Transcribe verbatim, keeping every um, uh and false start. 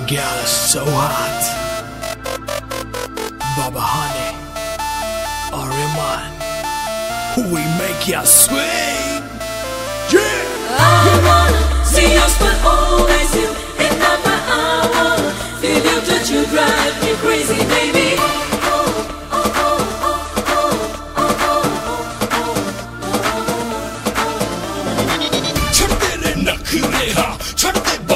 girl is so hot. Baba honey, or a man who we make ya swing. Yeah! I wanna see us, but always you. And not my I wanna feel you touch, you drive me crazy, baby. छड़ते रे नखरे हा, छड़ते